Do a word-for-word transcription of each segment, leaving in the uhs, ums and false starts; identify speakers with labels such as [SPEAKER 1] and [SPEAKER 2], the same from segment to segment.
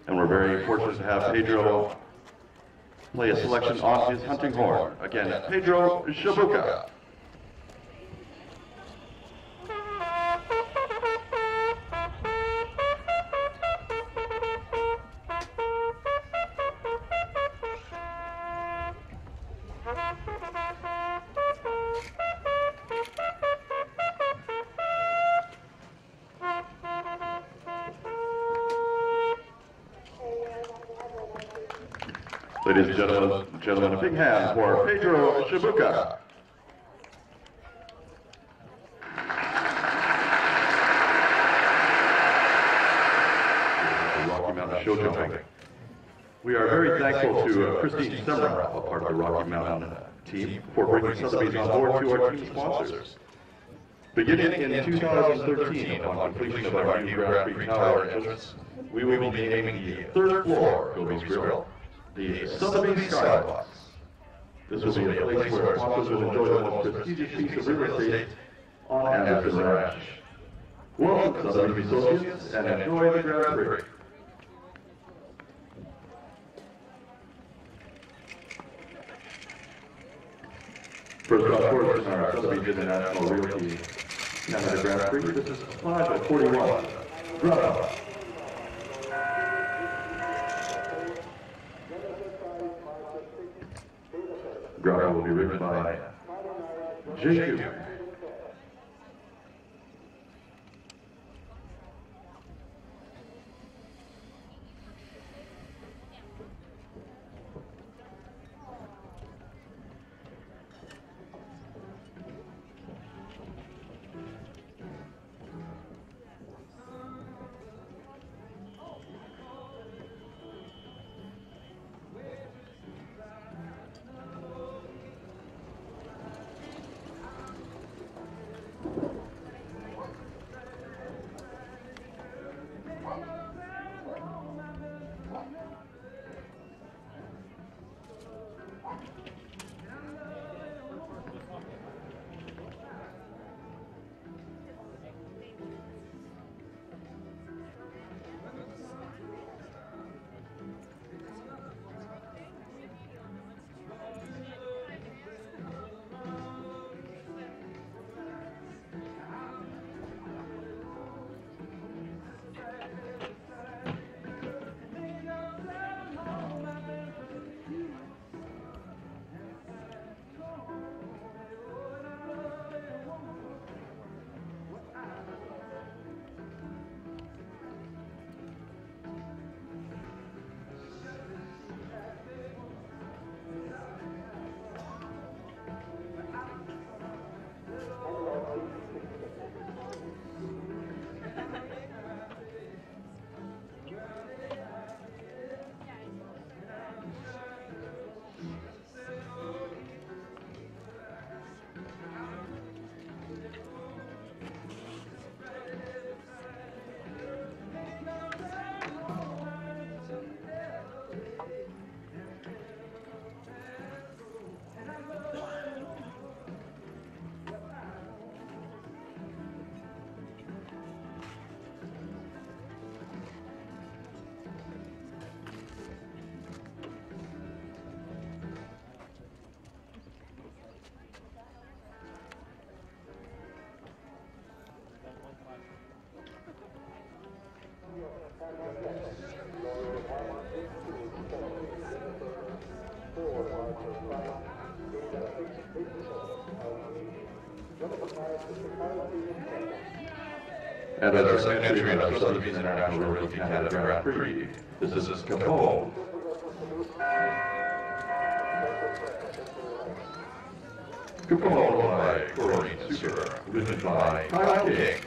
[SPEAKER 1] And we're very fortunate to have Pedro play a selection on his hunting horn. Again, Pedro Shabuka. Ladies and gentlemen, gentlemen, a big hand for Pedro Shabuka. Rocky Mountain Show Jumping. We are very thankful to uh, Christine Semra, a part of the Rocky Mountain uh, team, for bringing Sotheby's on board to our team sponsors. Beginning in two thousand thirteen, upon completion of our new Grand Prix Tower entrance, we will be naming the third floor of Goby's Grill the Sotheby Skybox. This will be a place where sponsors will enjoy the most prestigious piece of real estate on Anderson Ranch. Welcome, Sotheby associates, and enjoy the Grand Prix. First off, course, in our Sotheby International Realty Canada Grand Prix, this is five forty-one. Bravo. Graphic will be written by Jacob. And as our second entry in our Sotheby's International Realty Canada Grand Prix, this is Capone. Capone by Corinne Super, written by Kyle King.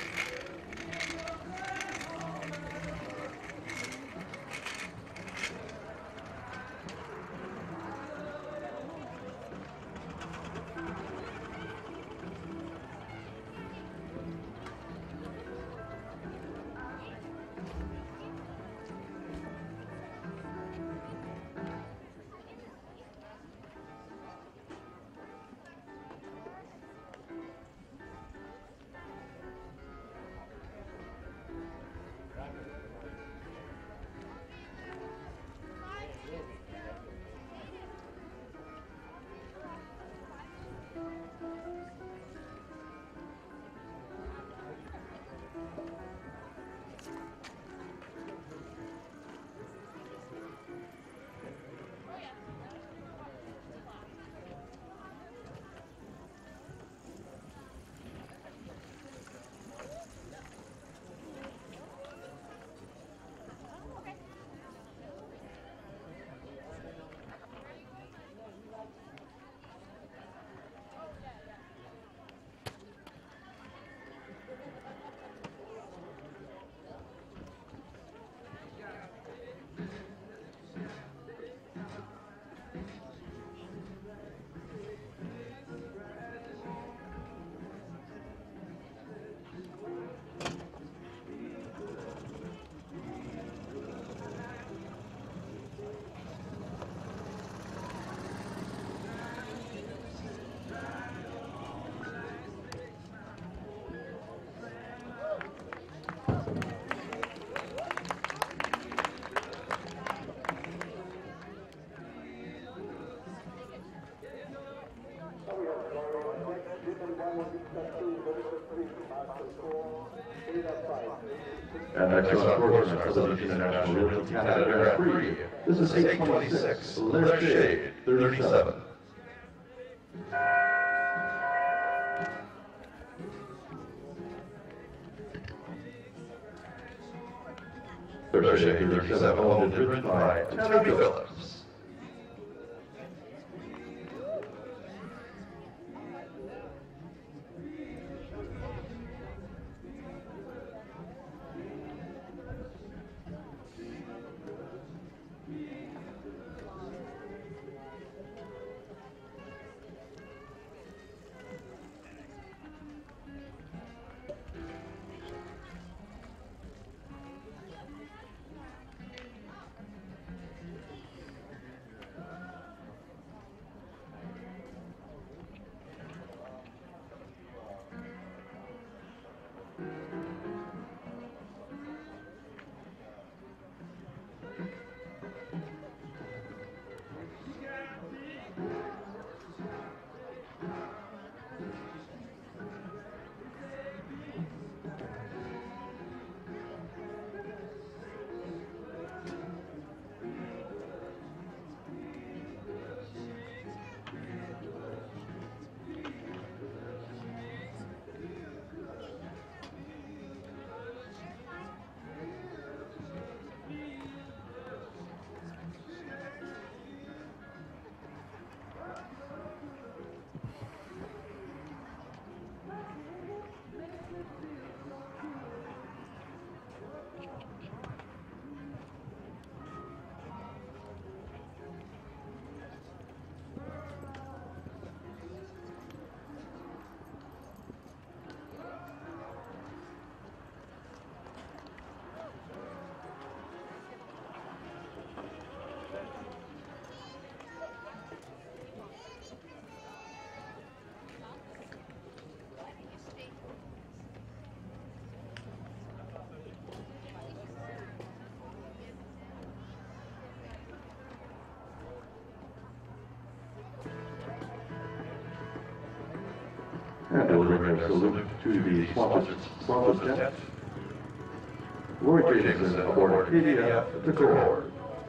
[SPEAKER 1] next on course in our Sotheby International Realty Canada Grand Prix. This is eight twenty-six, Letter Shade, thirty-seven. Letter Shade, thirty-seven, owned and driven by Tammy Phillips. And delivering a salute to the sponsors, sponsors tent. Roy James aboard Arcadia to Core.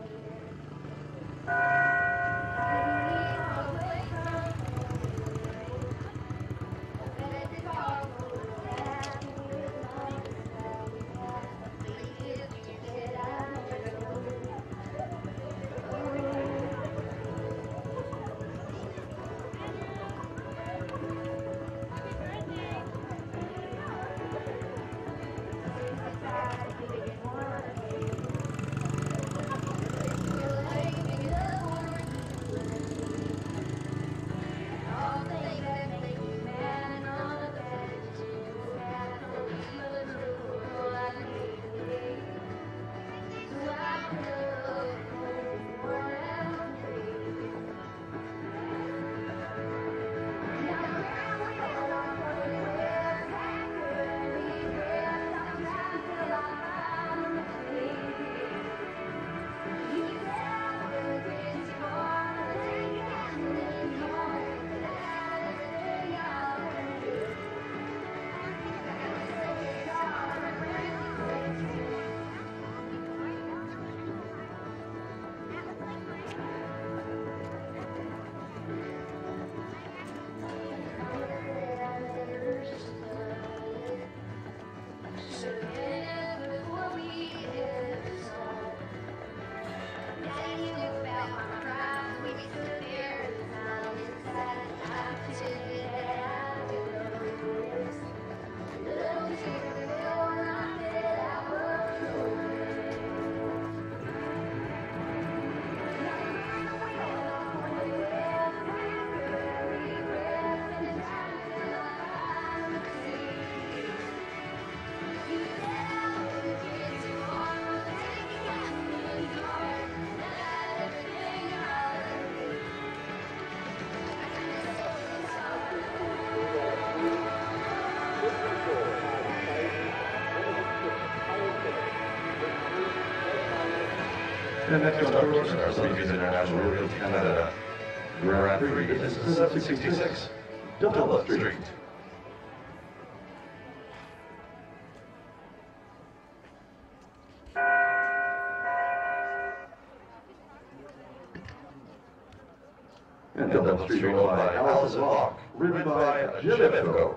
[SPEAKER 1] And next on course in our Sotheby International Realty Canada Grand Prix, this is seven sixty-six Dulles Street. And Dublin Street owned by Allison Locke, ridden by Jimco.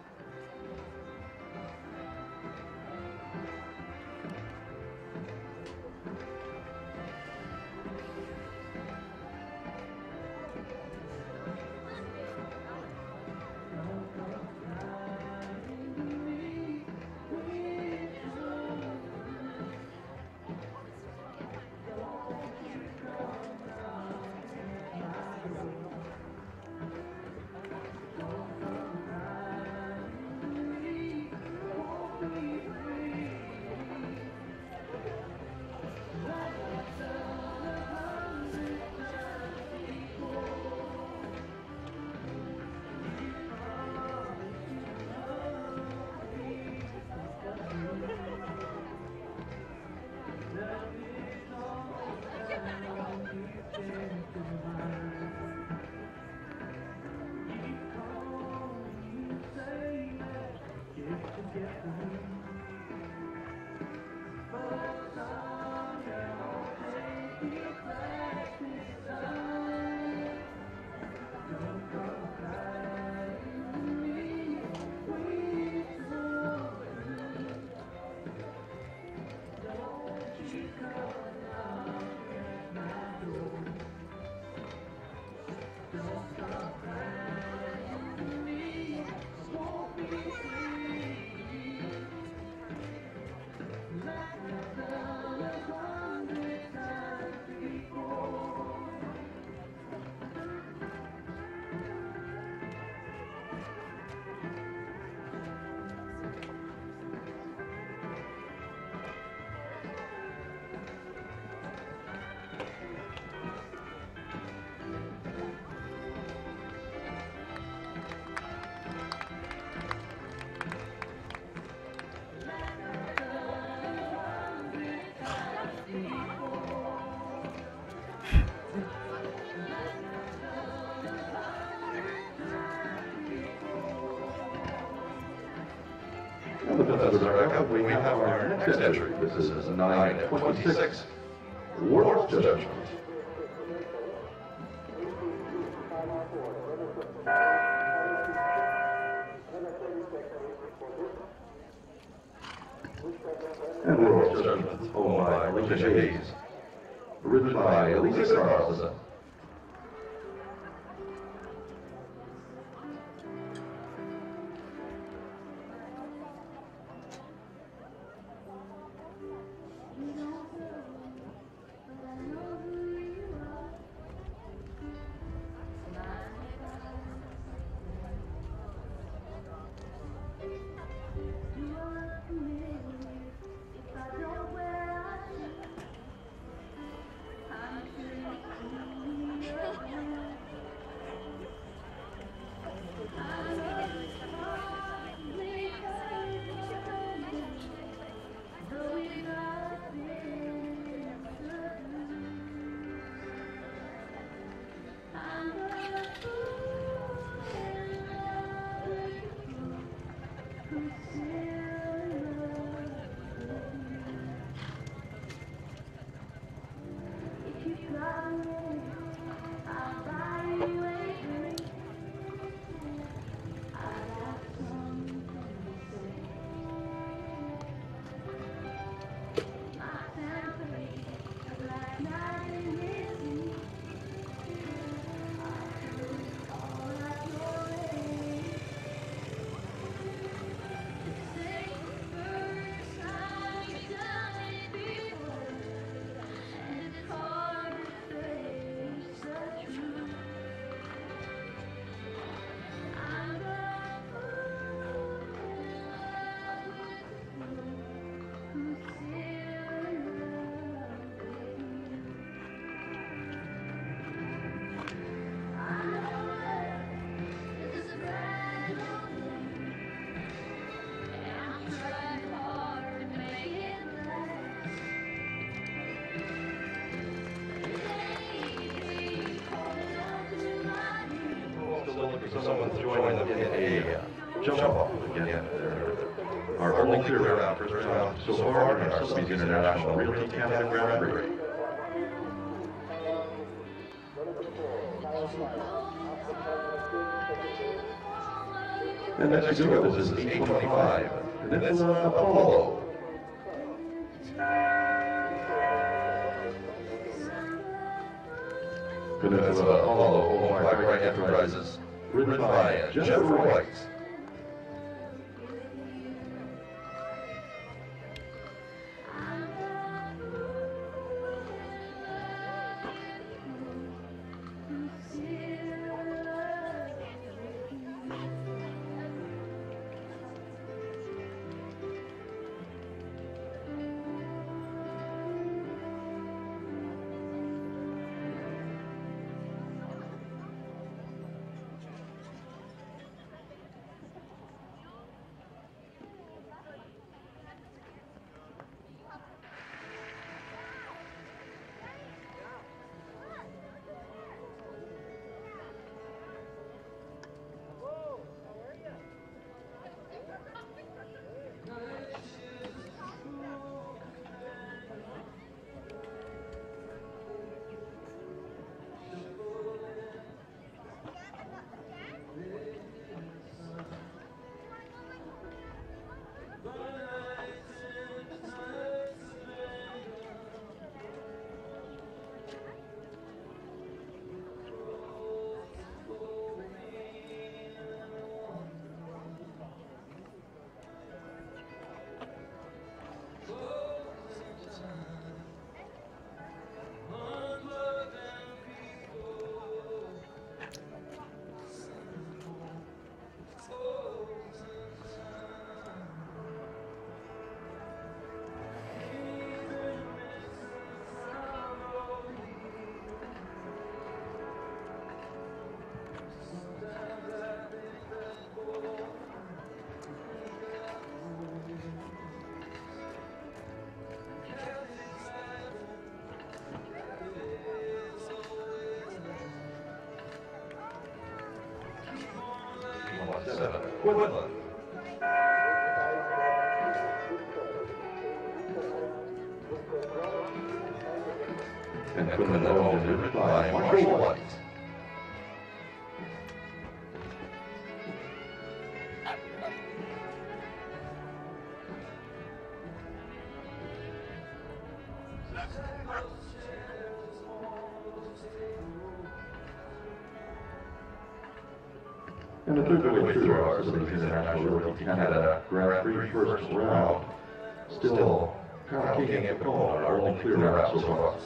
[SPEAKER 1] We have our next entry. This is nine twenty-six. World's Judgment. And World's Judgment, owned by Alicia Hayes. Written by Elisa Carlson. Someone to join them in a jump off again. Our only clear round first round so far in our Sotheby's International Realty Canada Grand Prix. And next to go, this is eight twenty-five, and that's uh, Apollo. Peninsula Apollo, owned by Bright Enterprises, written by Jennifer White. Seven, Quinlan. And Quinlan owned and written by Marshall White. And the third way through our Sotheby International Realty Canada Grand Prix first round, still Kyle King and Pacone, our only clear round so far.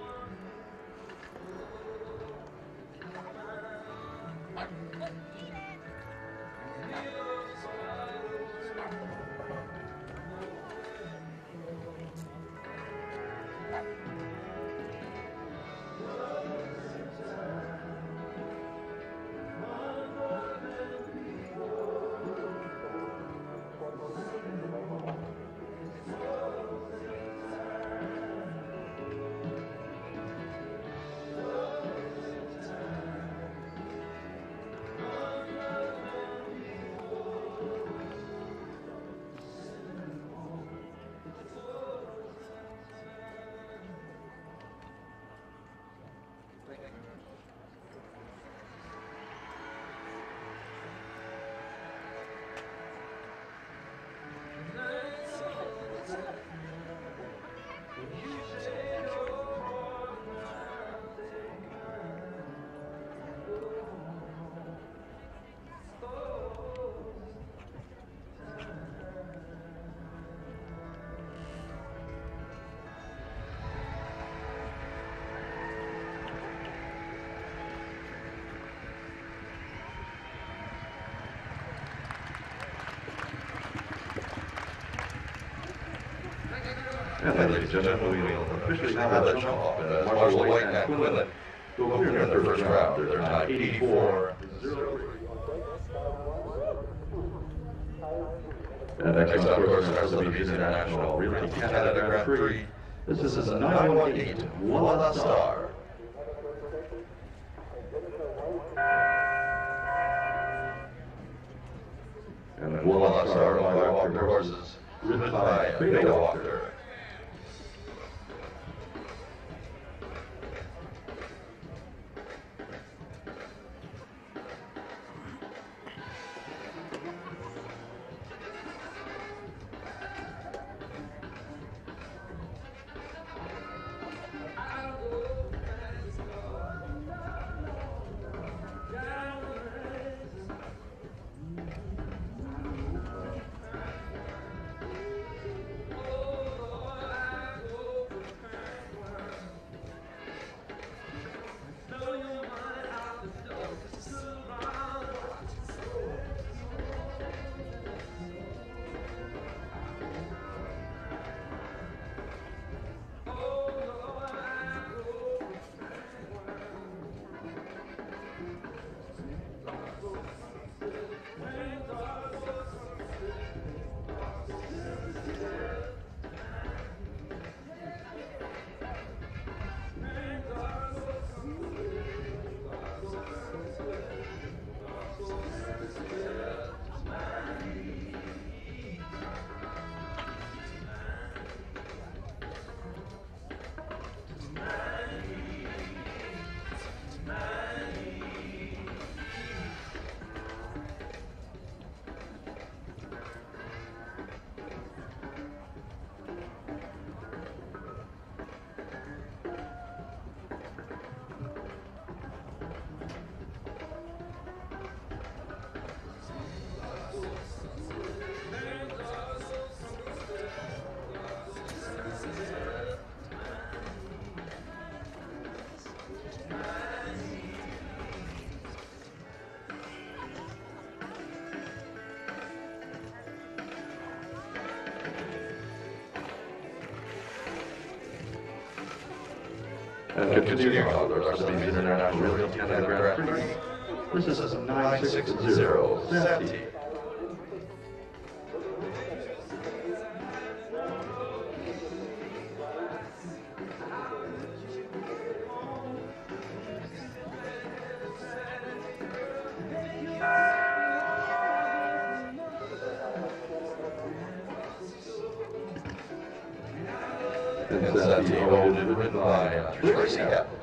[SPEAKER 1] And ladies and gentlemen, we will officially have that jump off as Marshall White and Quinlan go clear in their first round. They're tied eighty-four zero. And next up, of course, our Sotheby International Realty Canada Grand Prix. This is a nine one eight Walla Star. And the Walla Star by Walker horses, ridden by Beta Walker. And continuing on with our Sotheby's International Realty Canada Grand Prix, this is nine six zero Sotheby. And Sotheby owned and written by uh, Tracy.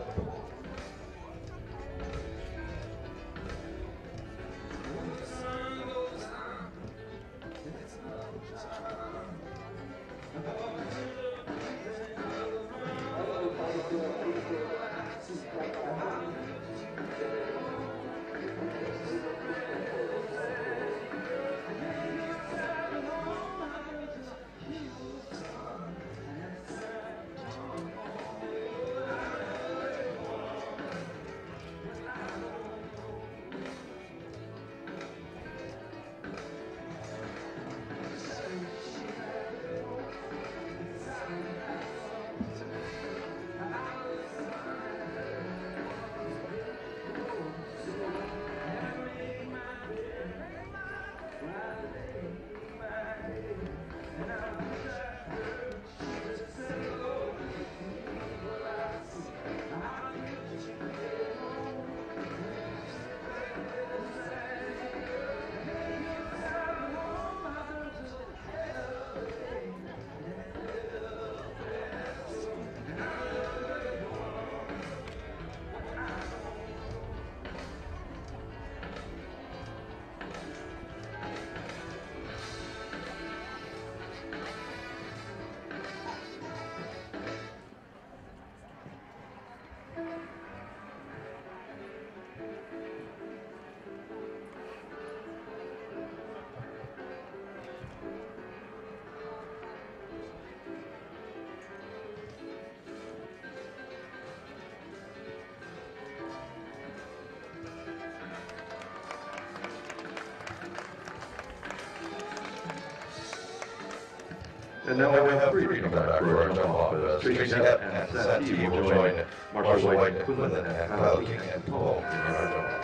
[SPEAKER 1] And now we have three to come back for our jump off. Uh, Tracy Hepp and Sotheby will join Marshall White, Quinlan, and Kyle King and Paul in our jump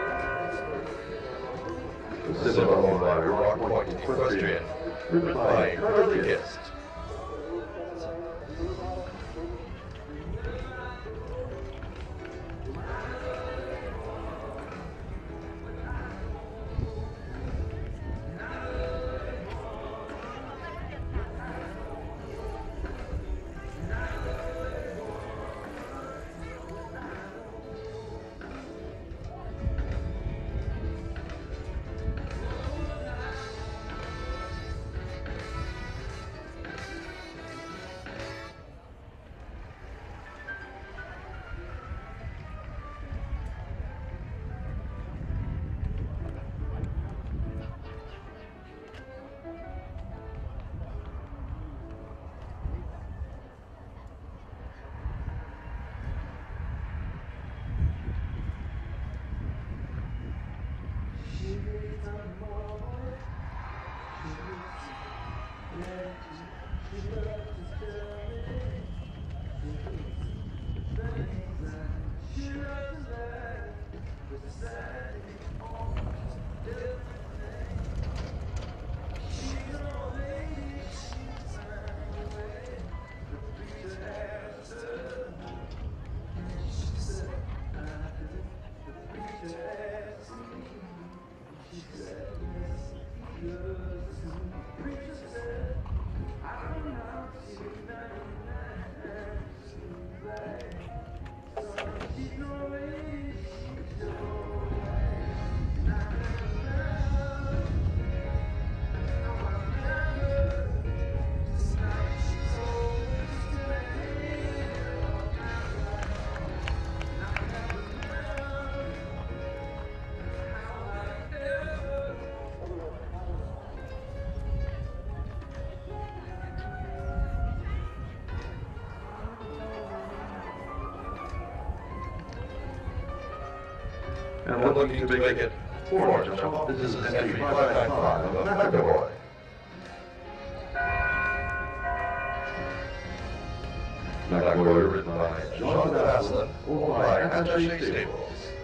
[SPEAKER 1] off. This is owned by Rock Point Equestrian, written by Carly Gist. And looking to make it four jump off. This is entry five nine five of McAvoy. McAvoy written by John Baslin, owned by Attaché Stables.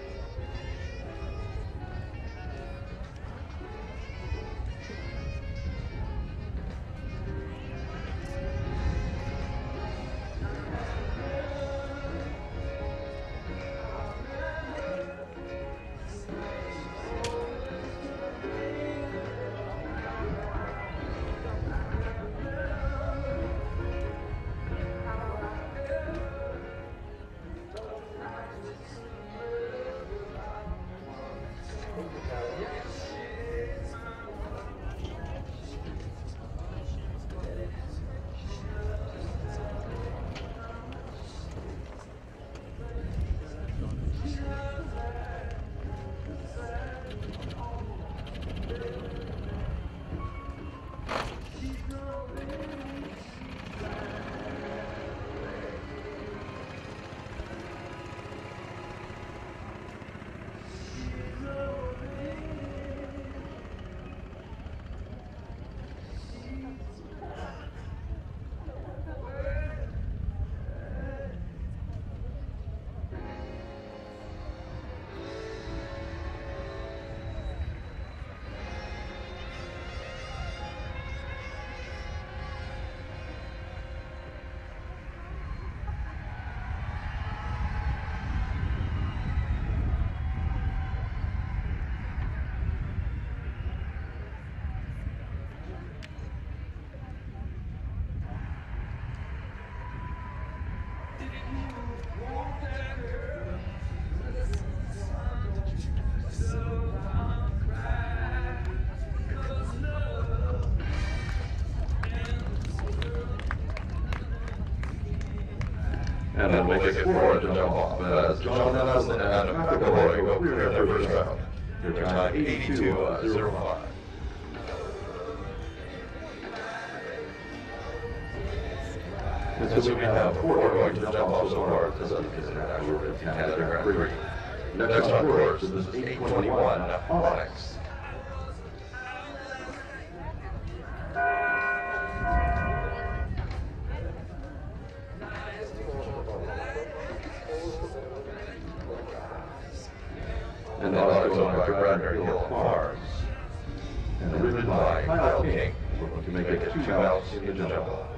[SPEAKER 1] And then make it four to jump off as John Baslin and McAvoy go clear in their first round. Your time eighty-two oh five. And so we have four going to jump off so far. This is International Realty Canada Grand Prix. Next on course is eight twenty-one Onyx. And then also owned by Bradner Hill Farms. And ridden by Kyle King, looking to make it two mounts in the jungle.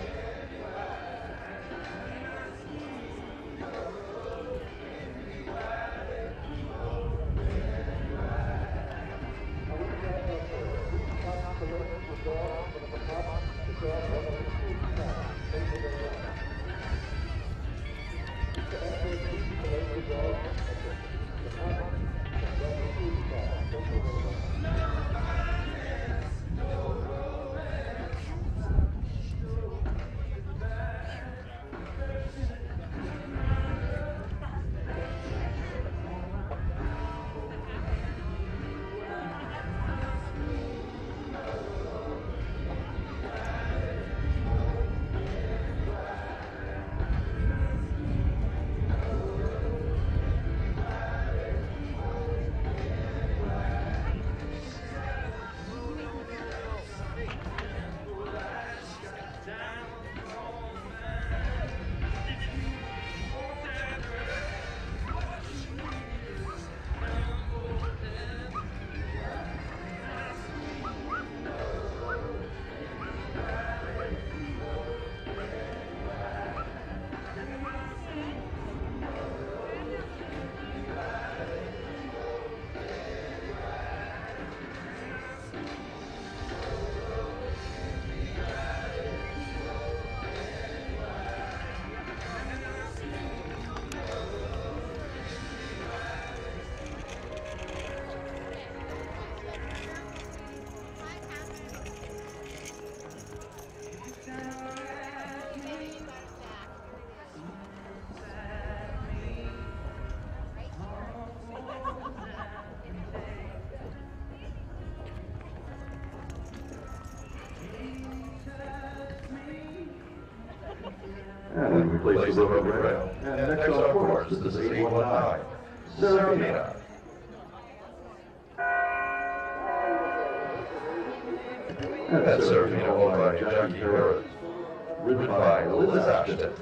[SPEAKER 1] And we place the road rail. And next on course is eight one nine, Serafina. And Serafina owned by Jackie Harris, ridden by Liz Ashton.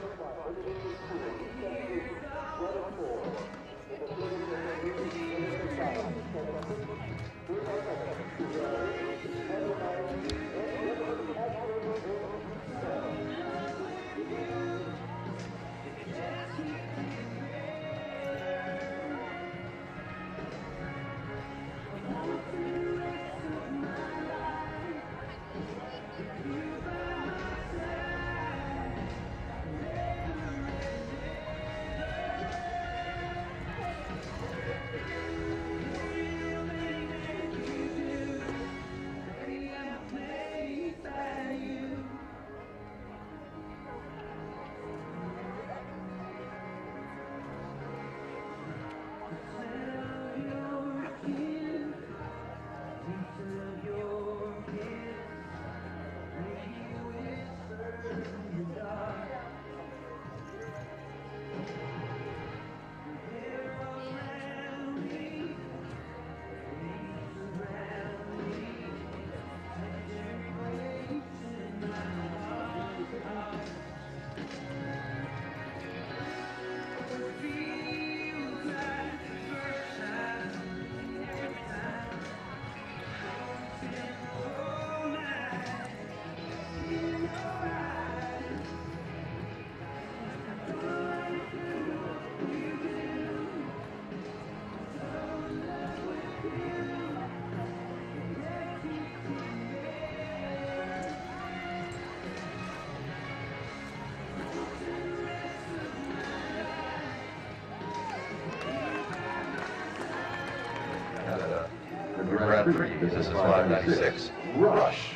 [SPEAKER 2] Grand Prix. This is five ninety-six. Rush.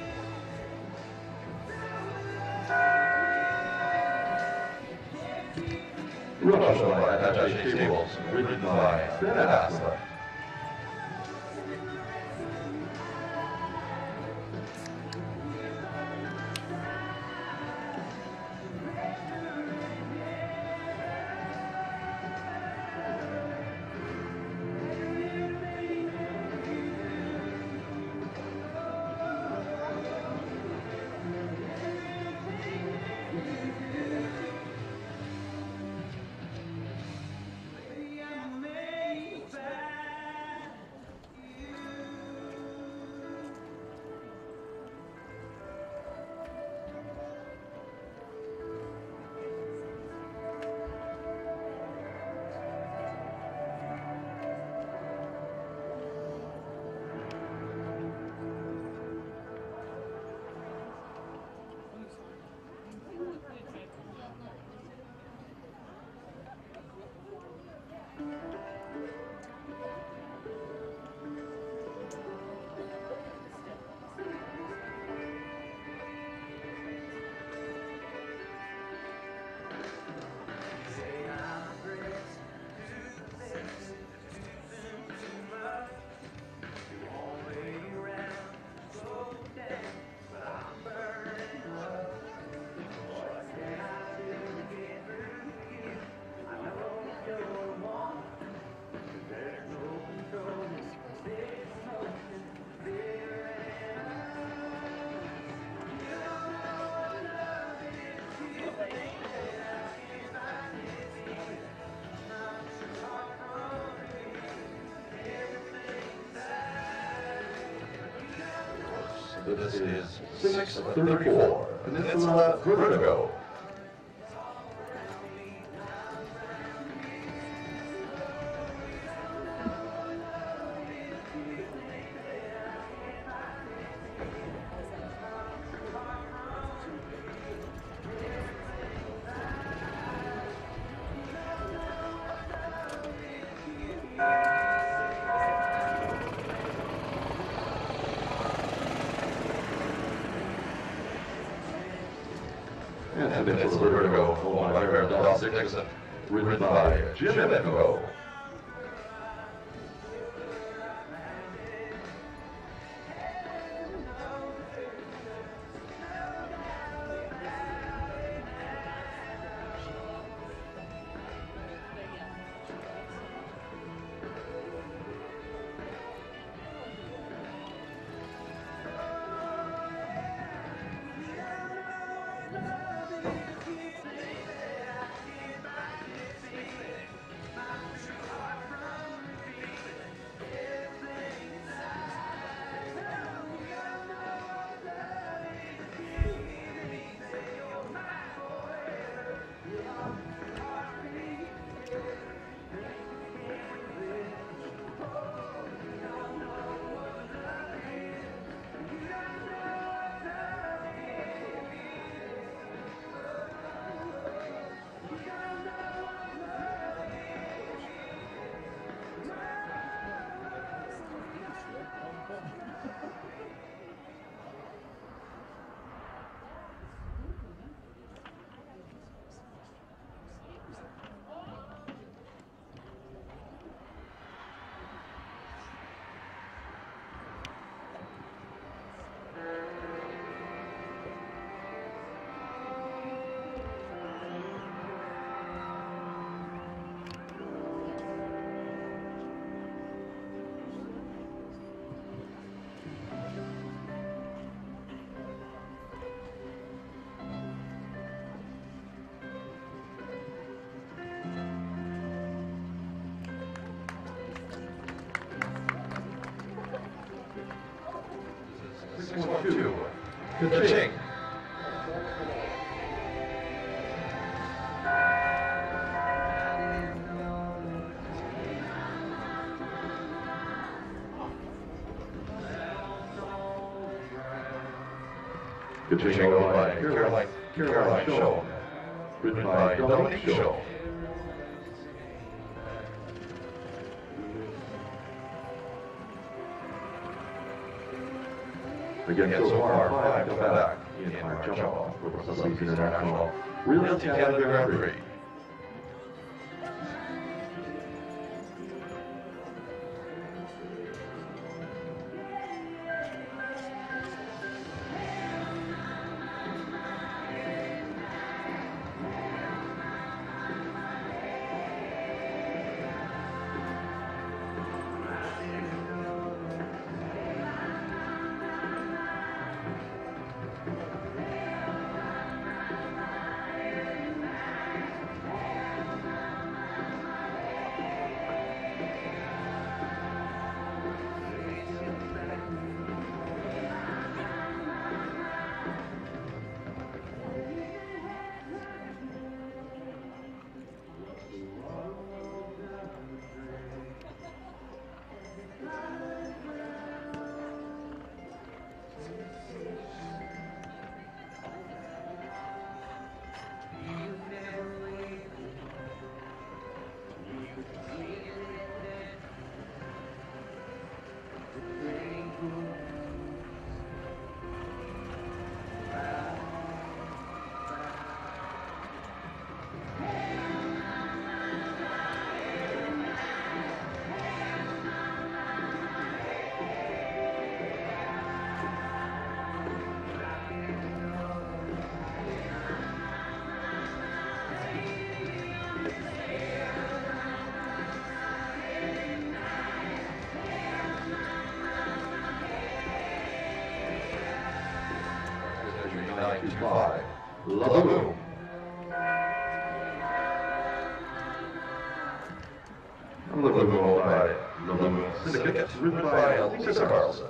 [SPEAKER 2] Rush by Attaché Stables, written by Ben Asla. This is six thirty-four, Peninsula Vertigo. And it's Vertigo, owned by Realty Dixon, written by Jim Echo. one two. Ka-ching.
[SPEAKER 1] Ka-ching
[SPEAKER 2] Over by Caroline, Caroline Show. Written by Dominique Show.
[SPEAKER 1] Again, so far, five come back in our jump off for the Sotheby's International Realty Canada Grand Prix.
[SPEAKER 2] Five. Laboom. Laboom by Laboom Syndicate. Written by Lisa Carlson.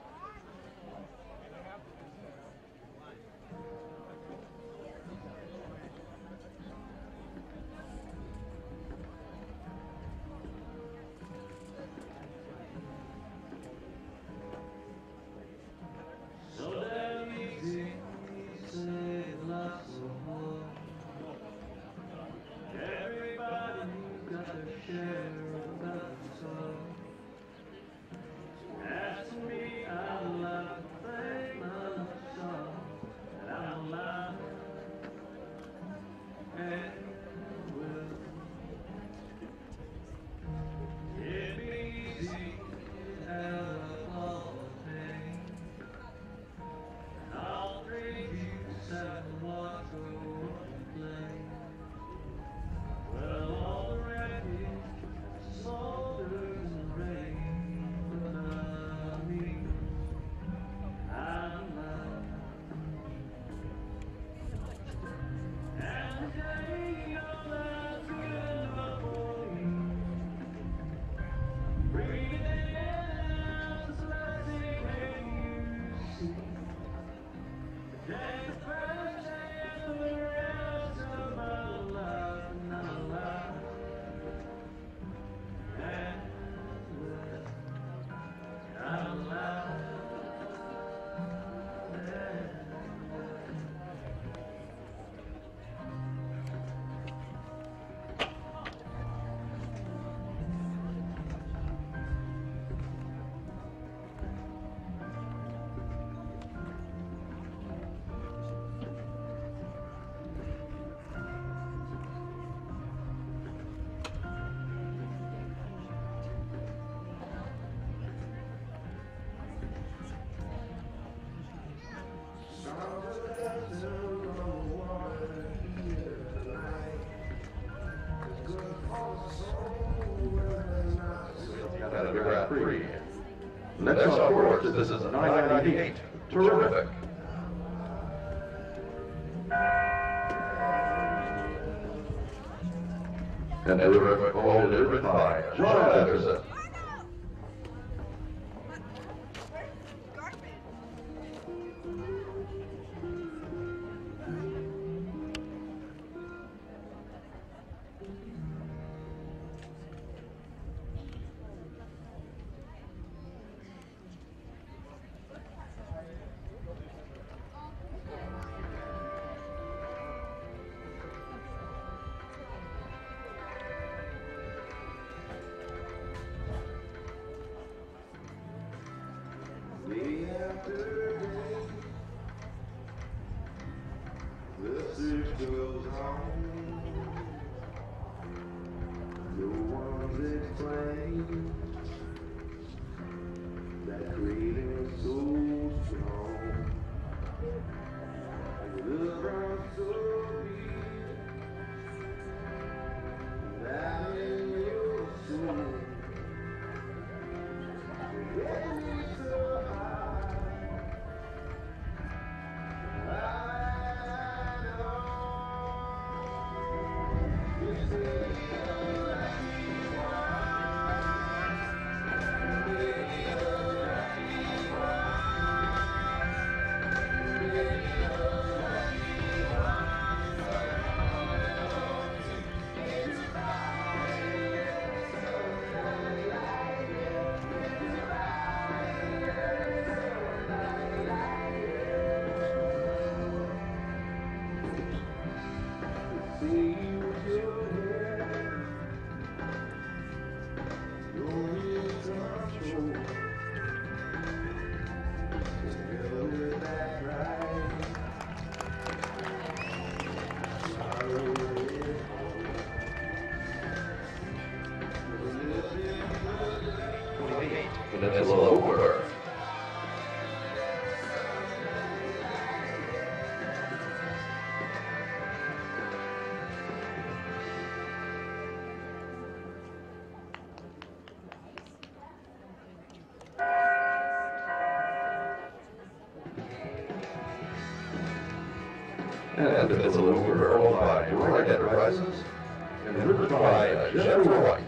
[SPEAKER 1] Next on board, this is a nine ninety-eight. Terrific. And Terrific all delivered by John Anderson.
[SPEAKER 2] Peninsula over. And the Peninsula over owned by Right Enterprises and written by Jennifer White.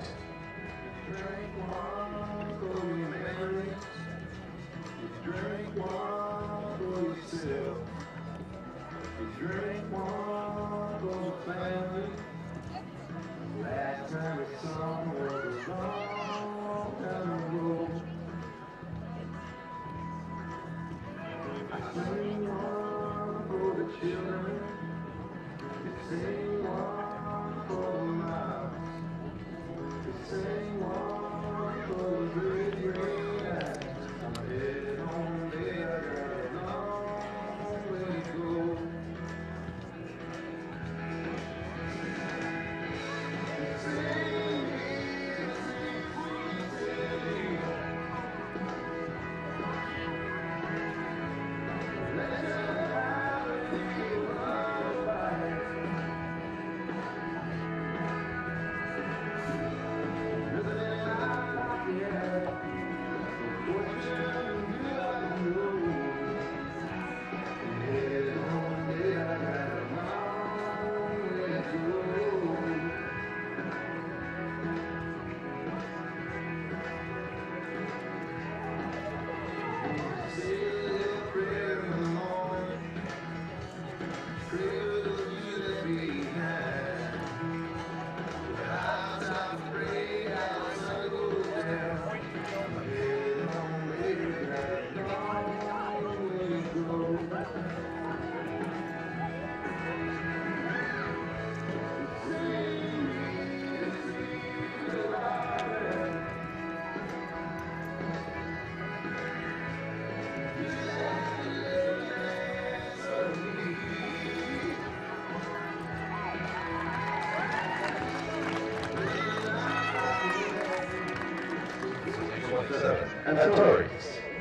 [SPEAKER 2] And Tories.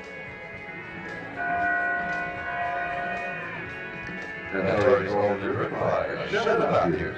[SPEAKER 2] And Tories owned and written by Shannon Matthews.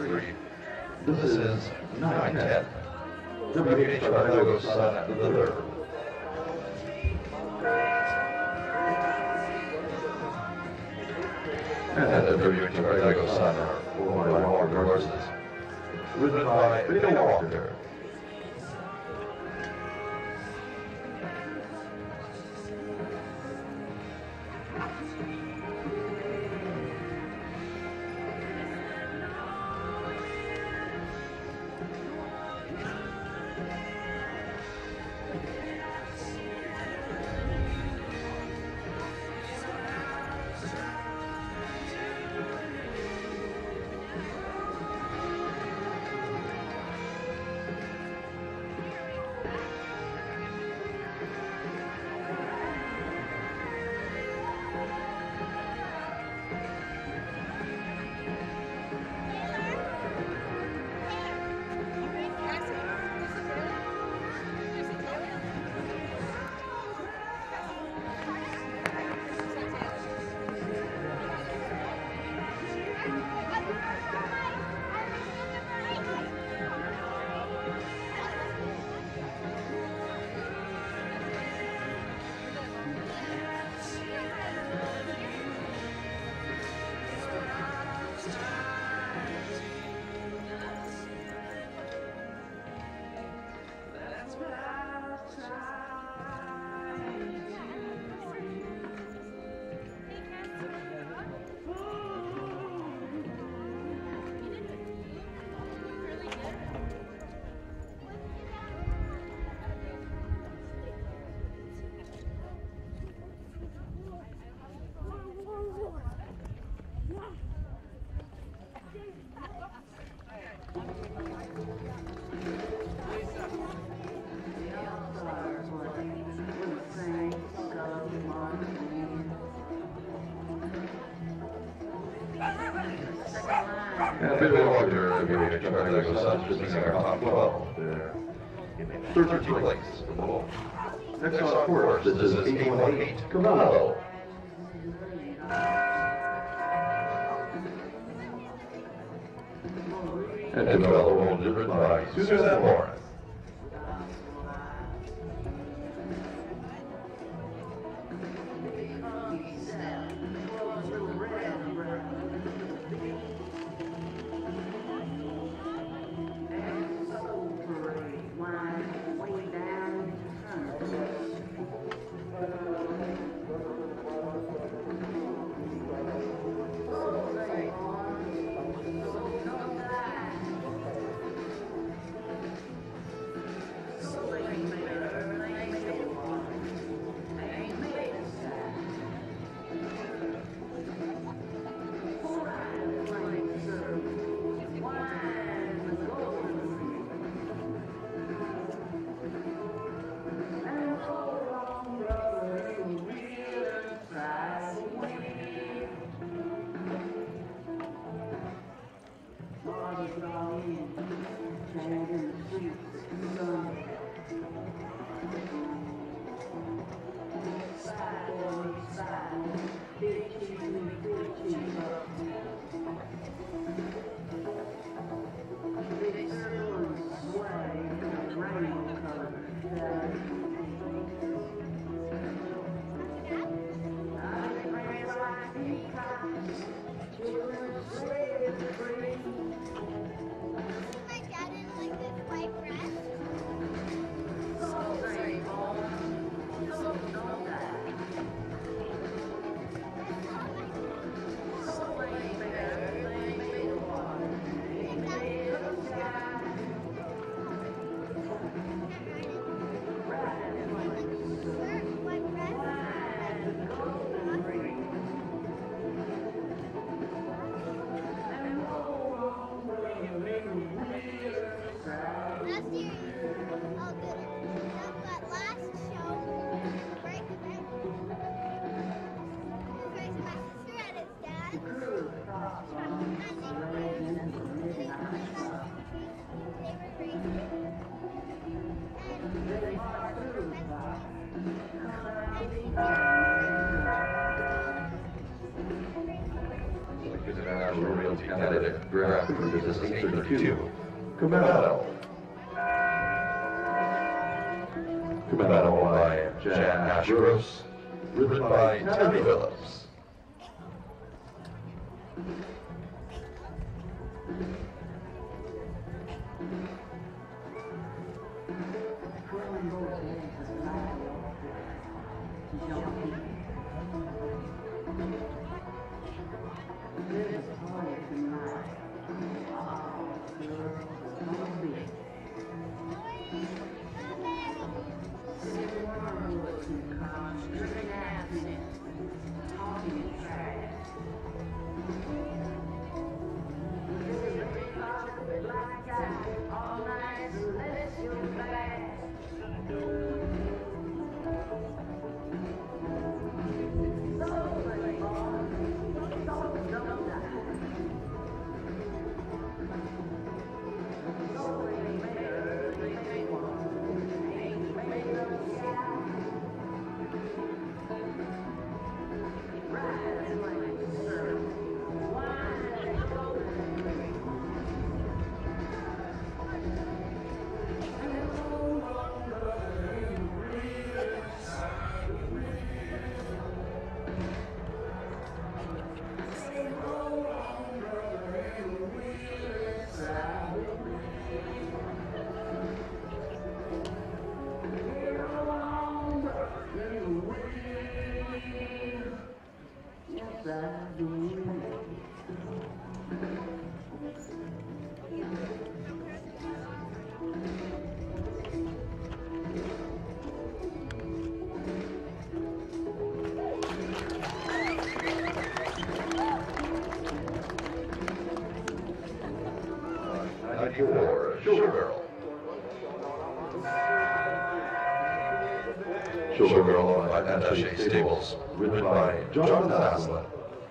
[SPEAKER 2] three. This is nine ten. W H Barbago Sun the third. And the W H Barbago Sun are four by Walker horses. Ridden by Beta Walker. And Beta Walker, W H Barbago Sun, just missing our top twelve. They're in thirteenth place for the ball. Next on course, this is eight one eight, Camaro. And developed driven by Suzanne Moore. National Realty candidate, Graph Business eight thirty-two, Cometto. Cometto by Jan Ashgross, written by Tammy Phillips. ninety-four, Showgirl. Showgirl by Attaché Stables, written by Jonathan Aslin.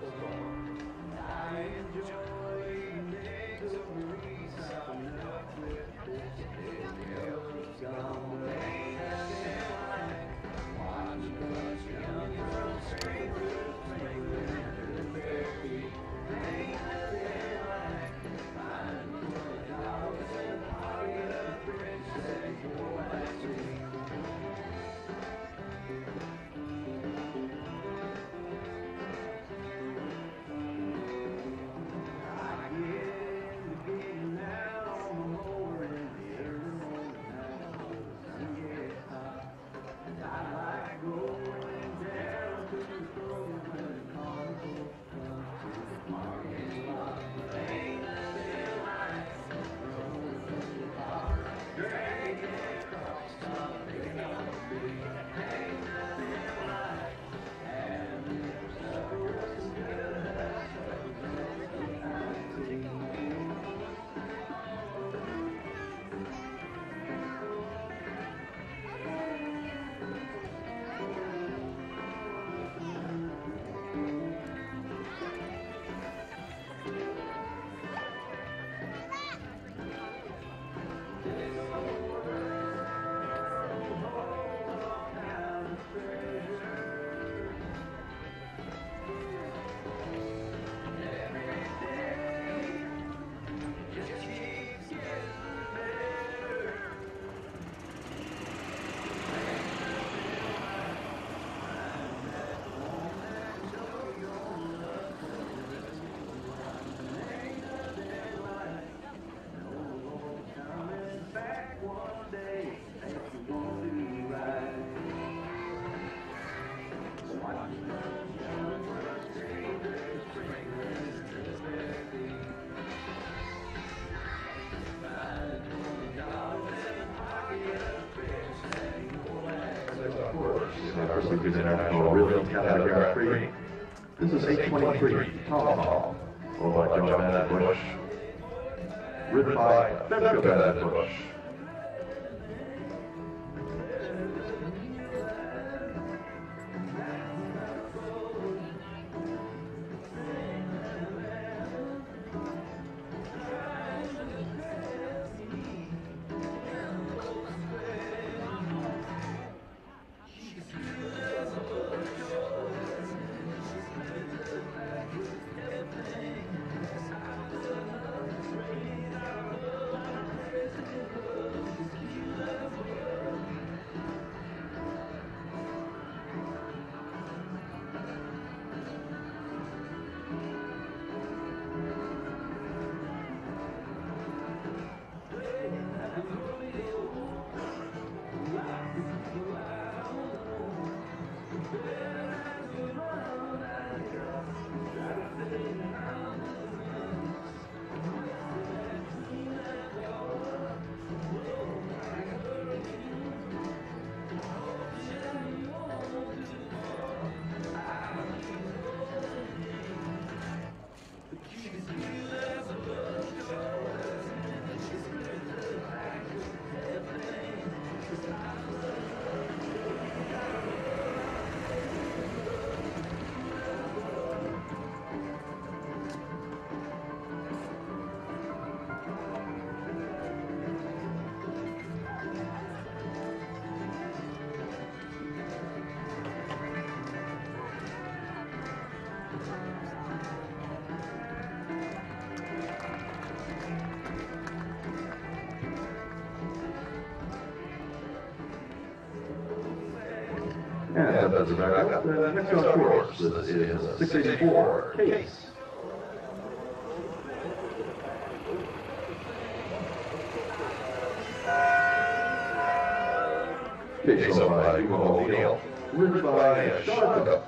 [SPEAKER 2] International Realty Canada Grand Prix. This is eight twenty-three, Tom Hall, owned by John Van Bush, written by February Van Bush. And that does it back up. The next on course, this is a six eighty-four case. Case owned by Hugo O'Neill, written by Sean Cook.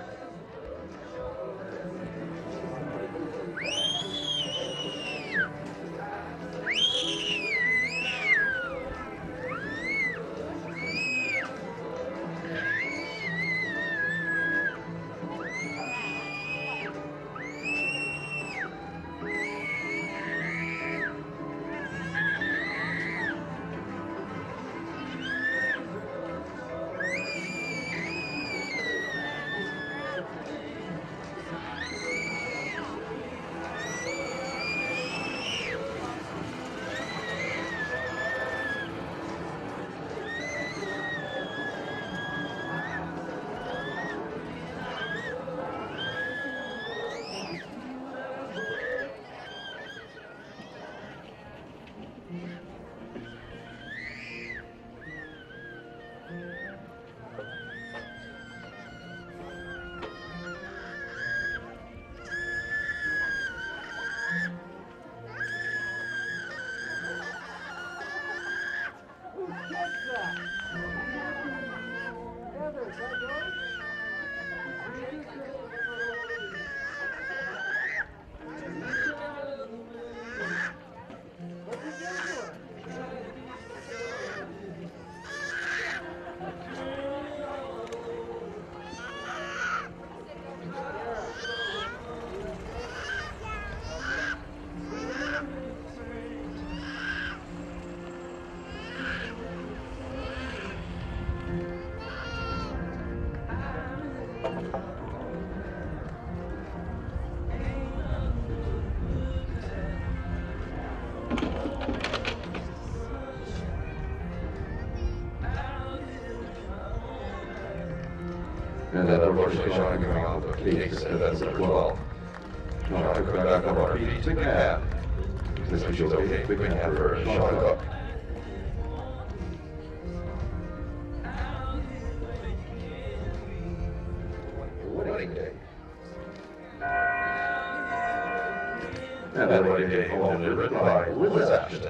[SPEAKER 2] And then unfortunately Sean giving off the case at that number twelve. Sean took back on our feet, big hat. This feels okay, big hat for Sean Cook. Wedding day. And that wedding day home is written by Liz Ashton.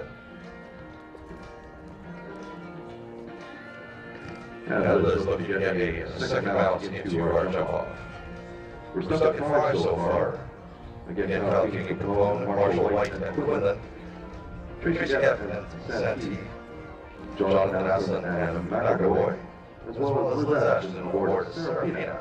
[SPEAKER 2] And that is looking to get a second mount into our jump off. We're stuck at five so far. Again, Falcon, Capone, Marshall White, and Quinlan. Tracy Kevin, Santee, Jonathan Aston, and McAvoy, as well as Liz Ashton aboard Serafina.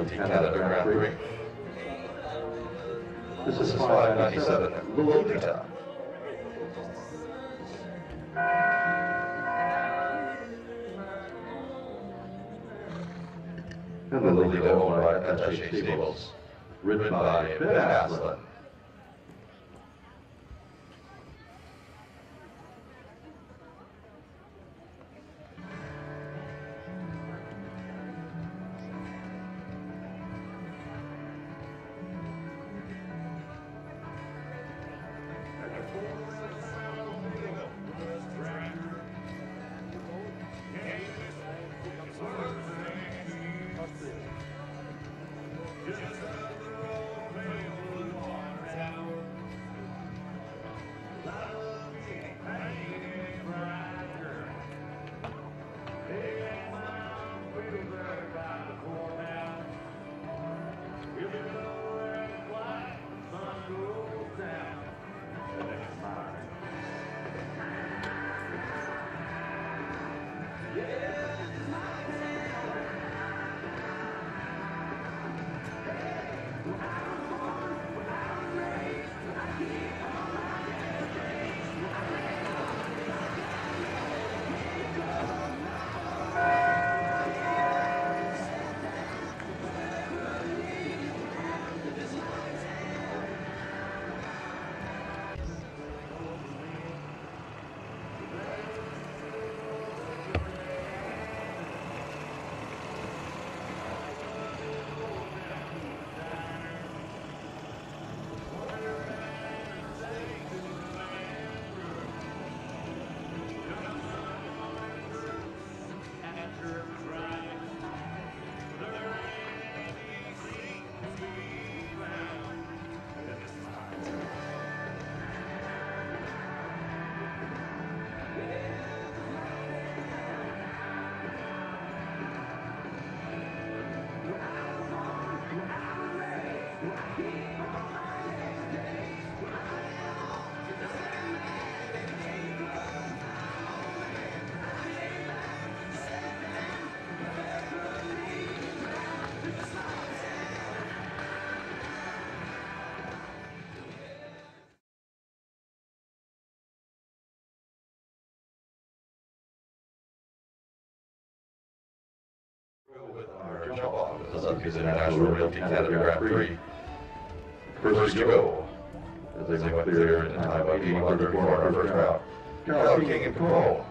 [SPEAKER 2] Realty Canada Grand Prix.
[SPEAKER 1] This
[SPEAKER 2] This
[SPEAKER 1] is
[SPEAKER 2] is
[SPEAKER 1] five
[SPEAKER 2] five
[SPEAKER 1] ninety-seven.
[SPEAKER 2] ninety-seven, Lolita.
[SPEAKER 1] And the
[SPEAKER 2] Lolita
[SPEAKER 1] Lolita
[SPEAKER 2] owned by
[SPEAKER 1] Attaché
[SPEAKER 2] Attaché
[SPEAKER 1] Stables,
[SPEAKER 2] Stables,
[SPEAKER 1] ridden by Ben
[SPEAKER 2] Ben
[SPEAKER 1] Aslin.
[SPEAKER 2] Aslin. With our jump off at the Sotheby's International Realty Canada Grand Prix. First to go, as they went clear in time by eighty-one thirty-four in our first round. Carol King and Capone.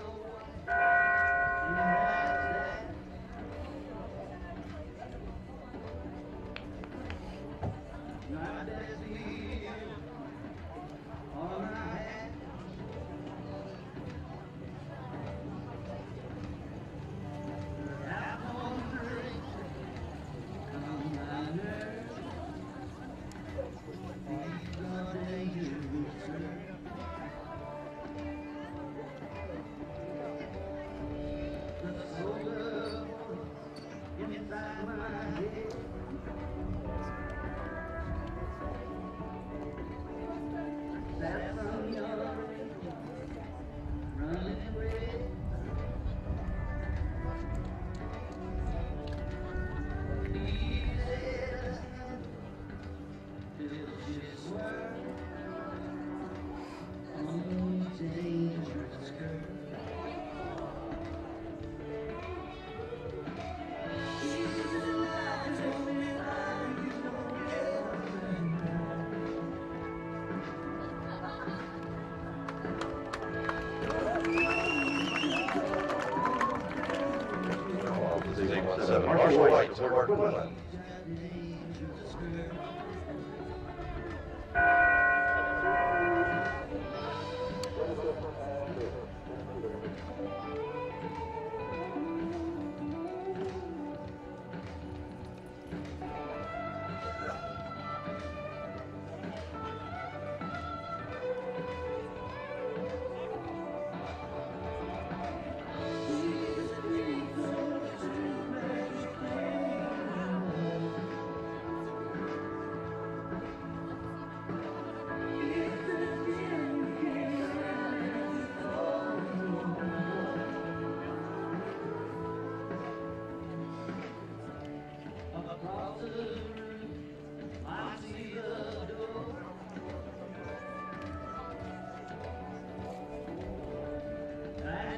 [SPEAKER 2] Seven Marshall White, Mark Quinlan.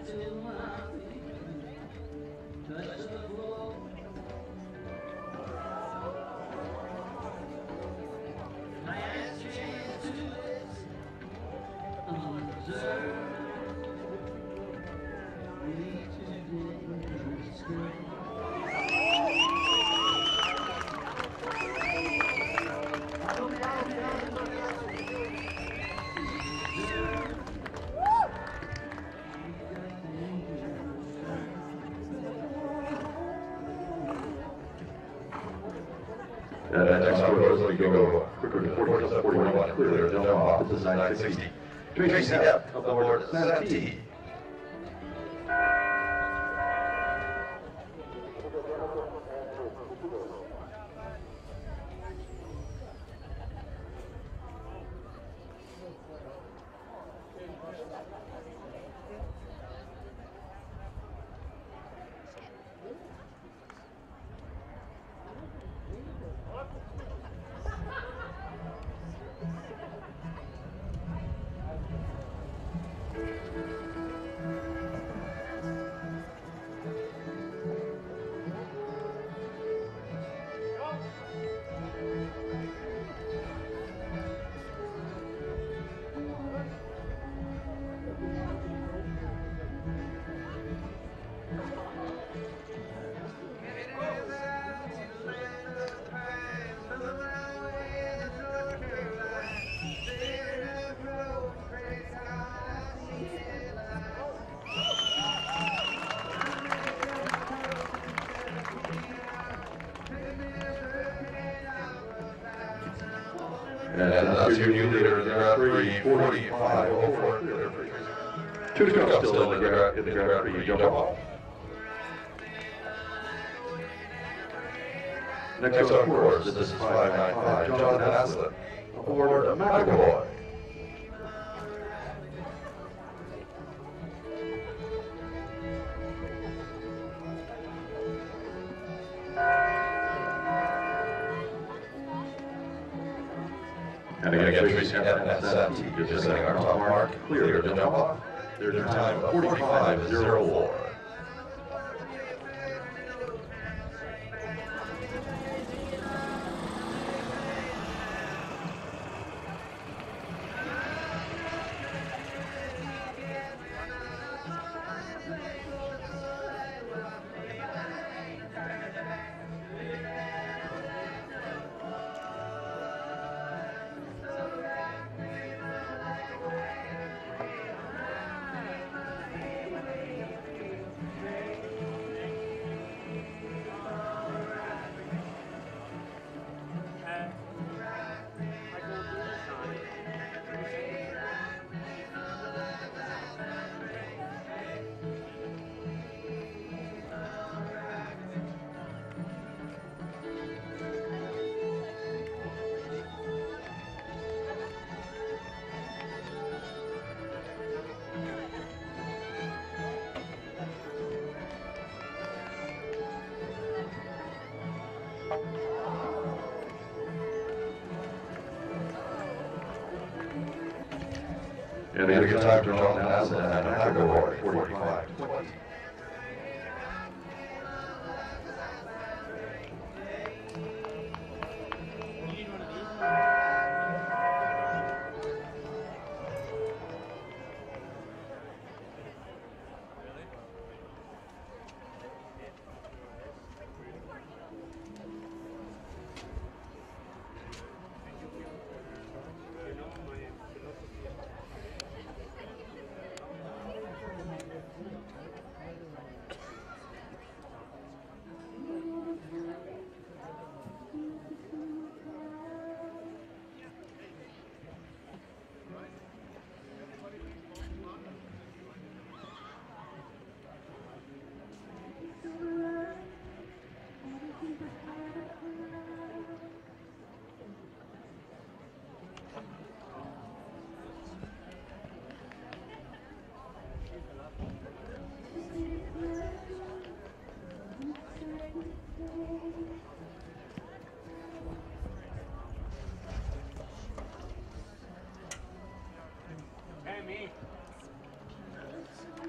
[SPEAKER 1] And that next quarter is going to go quicker than forty-seven forty-one, clear, jump off. This is nine sixty. Tracy Depp aboard Sotheby. And that's your new leader in the Grand Prix, forty-five oh four. Two to come still in the Grand, in the Grand Prix jump off. Next on course, this is five ninety-five, John Haslett, aboard McAvoy. And again, Tracy Depp at Sotheby, just setting our top mark, clear to jump off. There's your time of forty-five oh four. And a good time for John Haslett and McAvoy, forty-five twenty.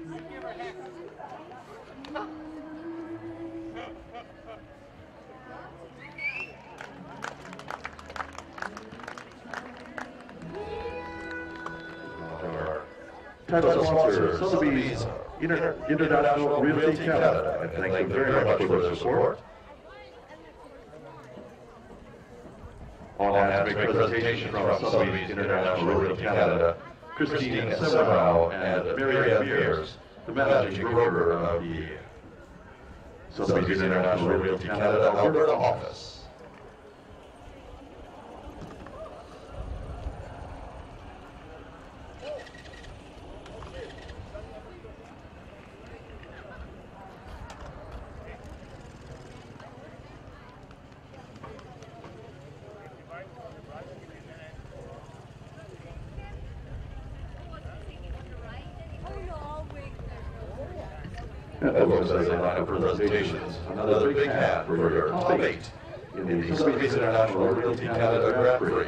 [SPEAKER 1] Title sponsor, Sotheby's Inter International Realty Canada, and thank them very much for their support. On hand to make presentation from Sotheby's International Realty Canada, Christine Semrau and Marianne Mears, the managing broker of the Sotheby's International Realty Canada Alberta office. And that looks as they line up for presentations. Another big hat for your top eight in the Sotheby's International Realty Canada Grand Prix.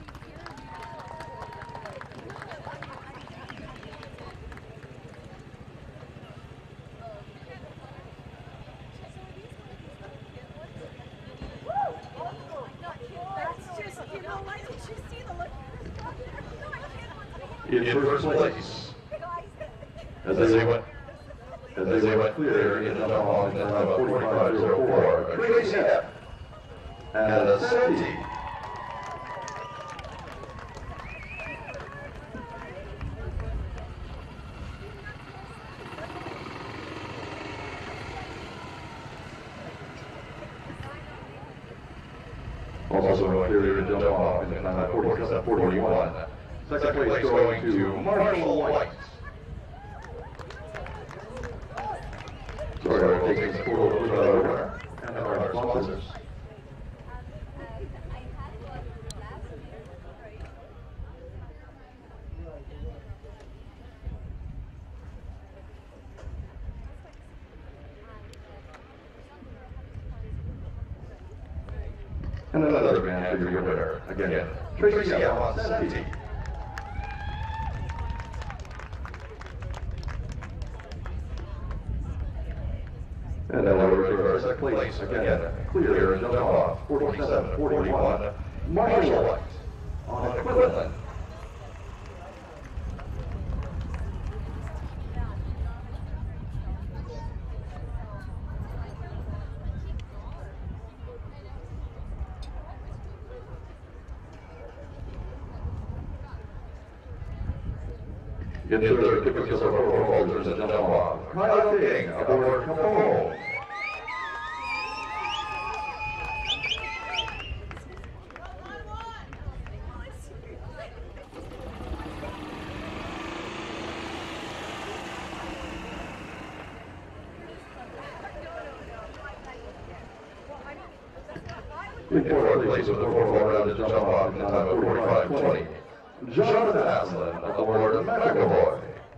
[SPEAKER 1] In first place, as they went As they, they went clear in the jump off in time of forty-five oh four, a Tracy F. and a Sandy. Also went clear in the jump off in time of forty-seven forty-one. Second place going to Marshall White. So we're taking the photo of the winner and our sponsors. And another man for your winner. Again, Tracy Sandy. And then we're ready for second place. Again, clear and jump off, forty-seven forty-one, Marshall White on equivalent. In third, give us a photo holders and jump off. Kyle King aboard Come Home. In fourth place with the photo around the jump off in the time of forty-five twenty. Jonathan Aslin aboard McAvoy.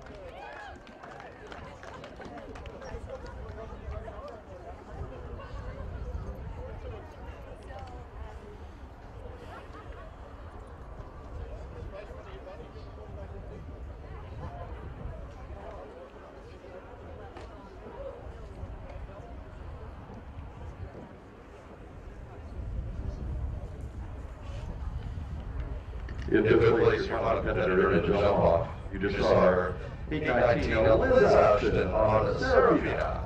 [SPEAKER 1] In fifth place, you're not a competitor in jump off. You just saw our eight nineteen Liz Ashton on Serafina.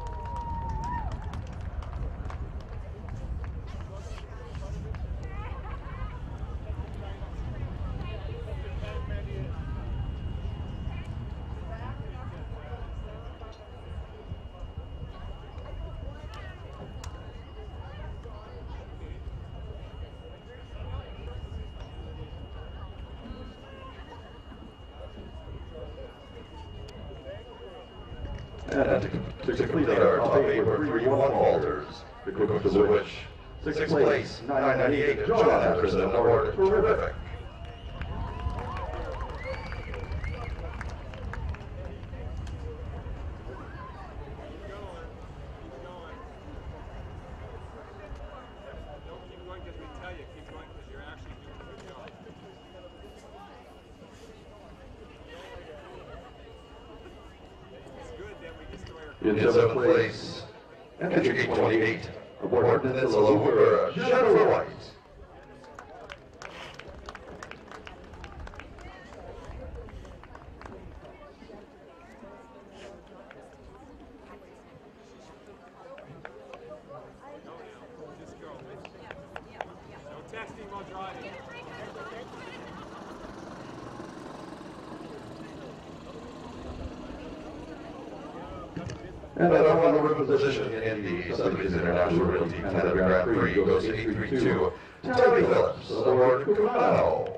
[SPEAKER 1] And to complete our top eight were three one holders, the quickest of which, sixth place, nine ninety-eight, John Anderson aboard Terrific.
[SPEAKER 2] In seventh place, entry gate twenty-eight, aboard Peninsula over Jennifer White. And that one position in the Sotheby's International Realty Canada Grand Prix goes to eight three two, Terry Phillips, aboard Kumano.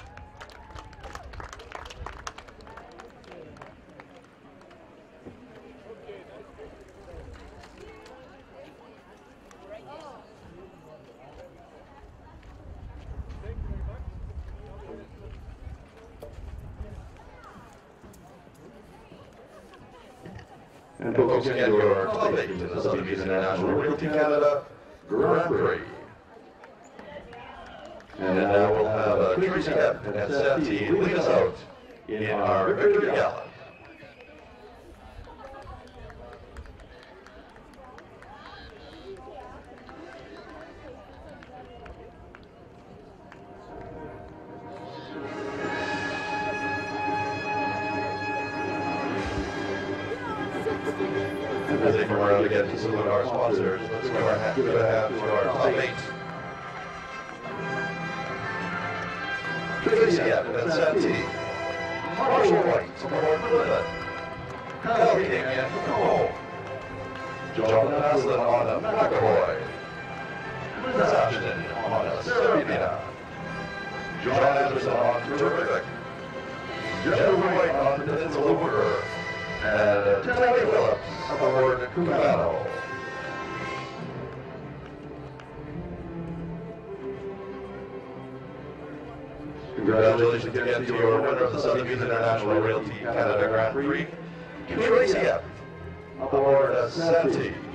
[SPEAKER 2] And folks, again, your club eight to the Sotheby's International Realty Canada Grand Prix. And now we'll have uh, Tracy Epp and S F T lead us out in our victory gallop. And as they come around again to salute our sponsors, let's give our hand, give a hand to our top eight. Tracy Epp and Santee, Marshall White, aboard Plymouth, Kyle King and Cole, Jonathan Aslin on a McAvoy, Liz Ashton on a Serafina, John Anderson on Terrific, Jennifer White on Peninsula Wooder, and Terry Phillips aboard Kumano. Congratulations again to your winner of the Sotheby's International Realty Canada Grand Prix, Tracy Epp, aboard Santee.